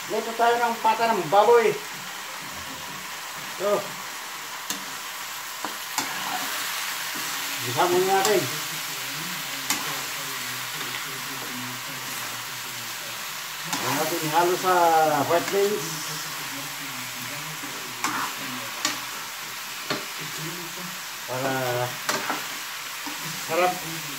Luto tayo ng pata ng baboy. So, gisa muna natin. Huwag natin ihalo sa white beans. Para sarap.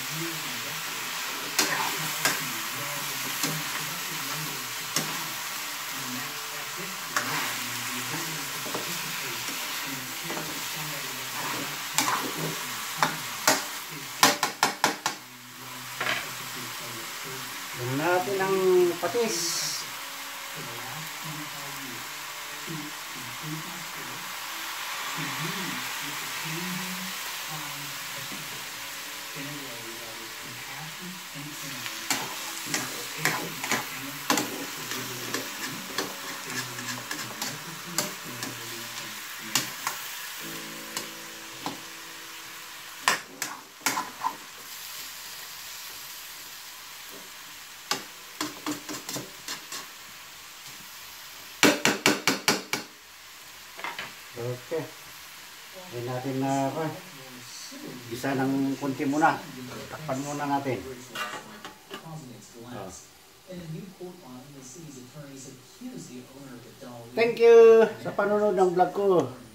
Gawin natin ang patis. Okay. Gawin natin na gisa ng kunti muna. Takpan muna natin. Thank you sa panonood ng vlog ko.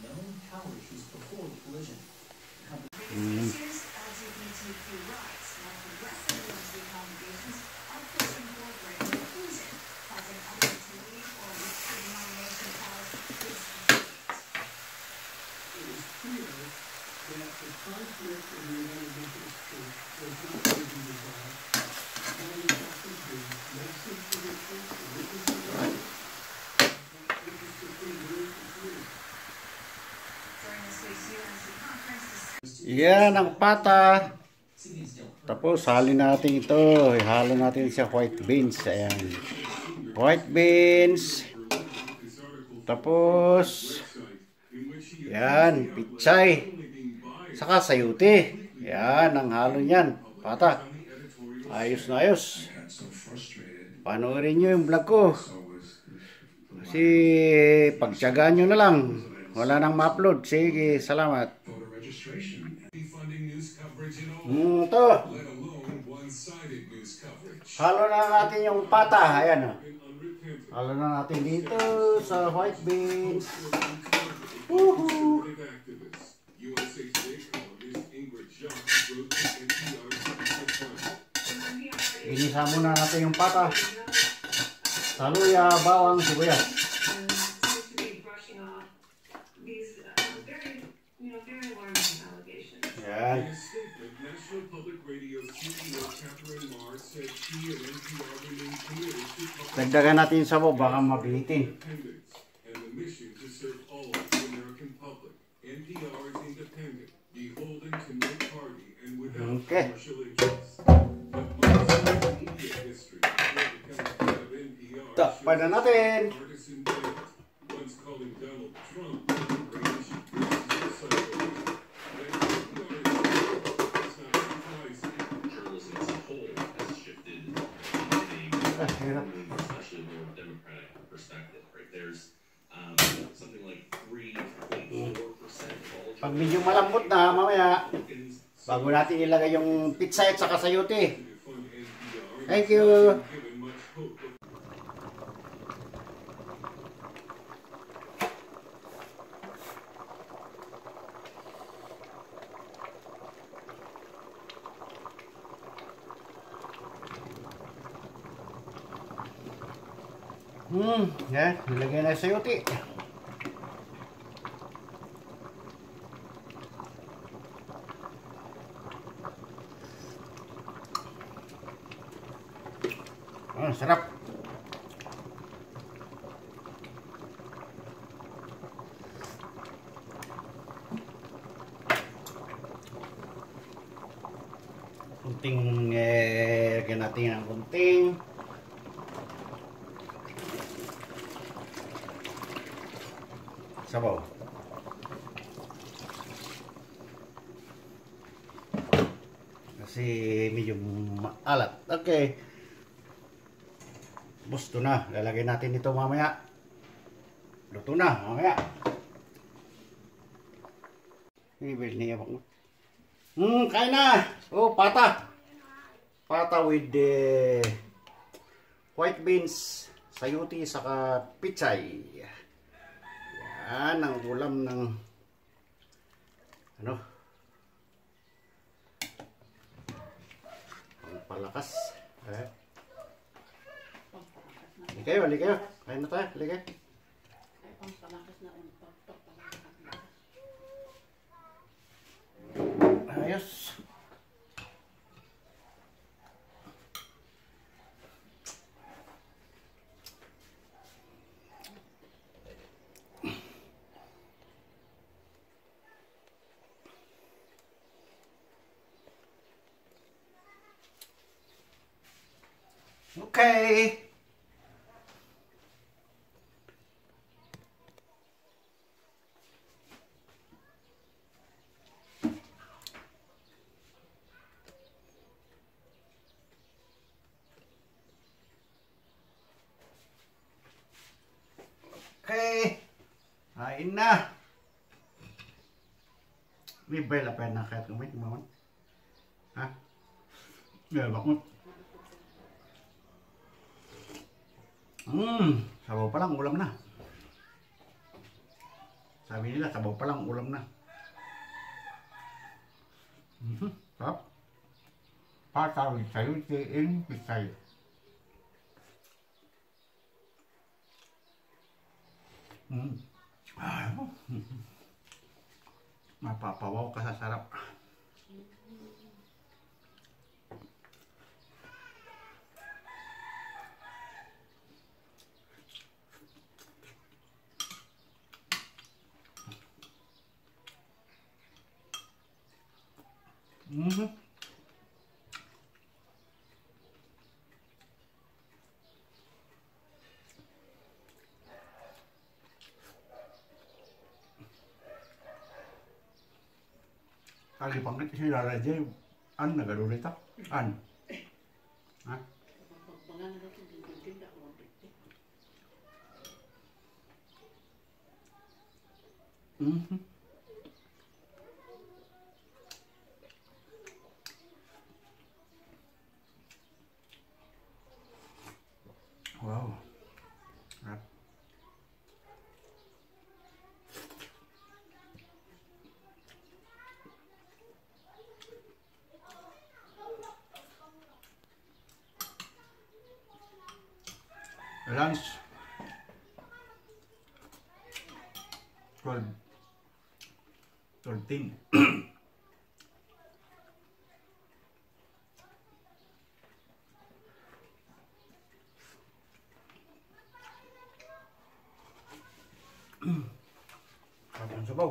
Yan ang pata. Tapos halin natin ito. Ihalo natin sa white beans. Ayan. White beans. Tapos yan, pichay. Saka sayuti. Yan ang halo niyan. Pata. Ayos na ayos. Panoorin nyo yung vlog ko. Kasi pagtyagaan nyo na lang. Wala nang ma-upload. Sige, salamat. Ito. Halo na natin yung pata. Ayan o. Halo na natin dito sa white beans. Woohoo! Inisa muna natin yung pata. Saluya, bawang, sibuyas. Yan. Dagdagan natin sa sabaw, baka mabihitin. Okay. Takpan na natin. Pag medyo malambot na, mamaya bago natin ilagay yung pizza at saka sayuti. Thank you. Yan, nilagay na sayuti. Sarap. Kunting lagyan natin ng kunting sabaw. Kasi medyo maalat. Okay. Gusto na. Lalagay natin ito mamaya. Luto na mamaya. Ibig niya bang. Kain na. Oh, pata. Pata with the white beans, sayuti, saka pichay. Yan ang ulam ng ano? Pangpalakas. Hali kayo, hali kayo. Kain na tayo, hali kayo. Ayos. Okay. Okay. Kain na. May bela pa na kahit kumit mo. Ha? Yeah, bakit? Sabaw pa lang, ulam na. Sabi nila, sabaw pa lang, ulam na. Sarap. Pata with sayuti in pichay. Mapapawaw ka sa sarap. Kali pangit si Raraja, nagalulit ako. Ha? Wow. Sarap. Lunch 13. Kapag sabaw.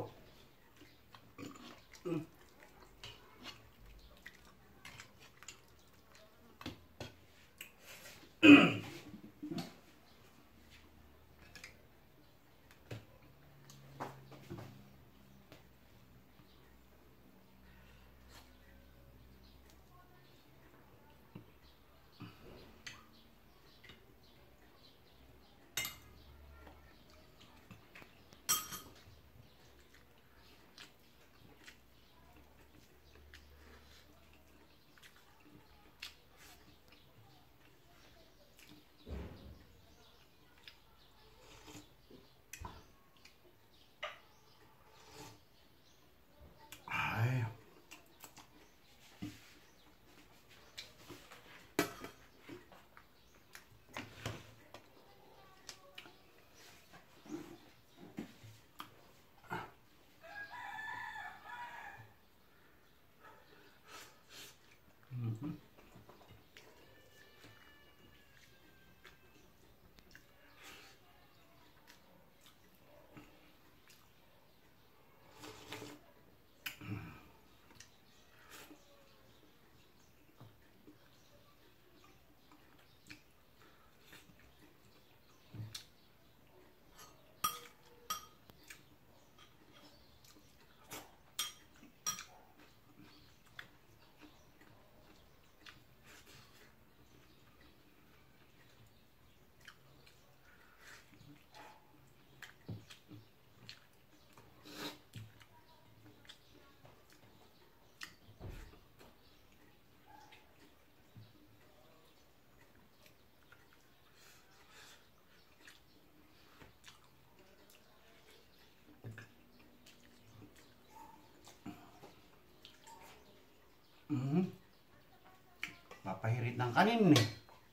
Papahirit ng kanin eh.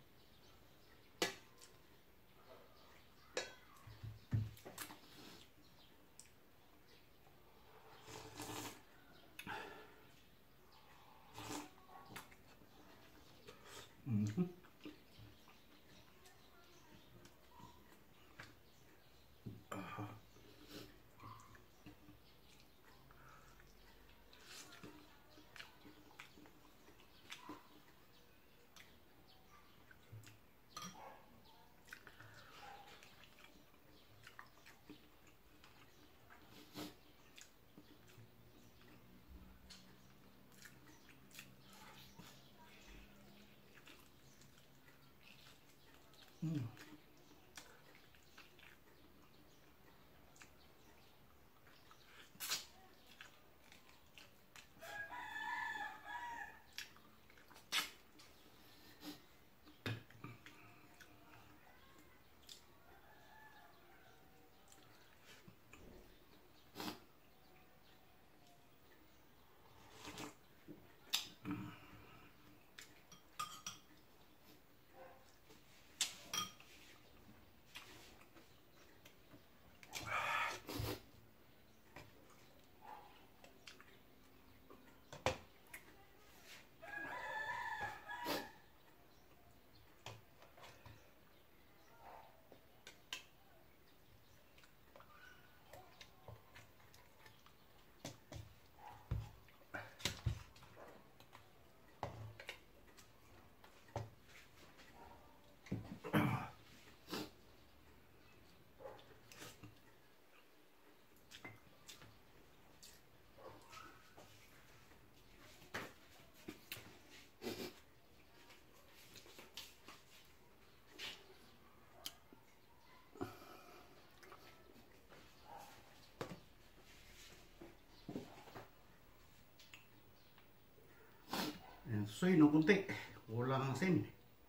Susoy ng kunti. Kulang ang asin.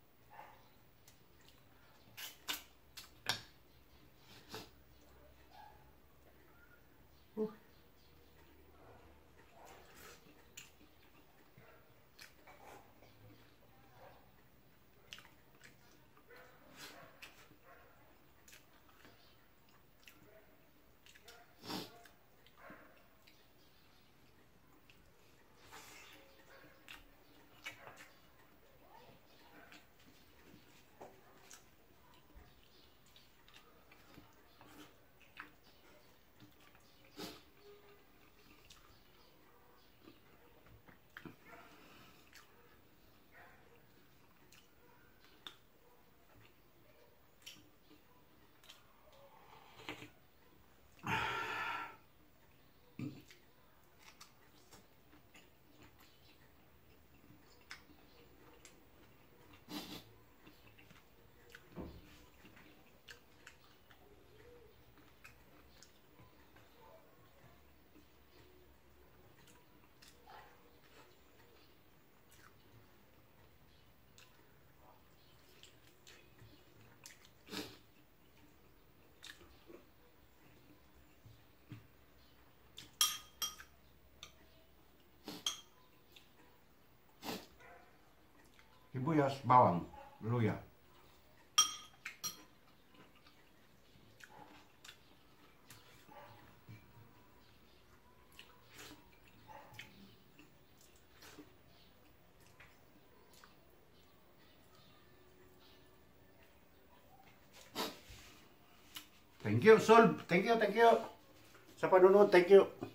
Sibuyas, bawang, luya. Thank you, Sol. Thank you. Sa panunod, thank you.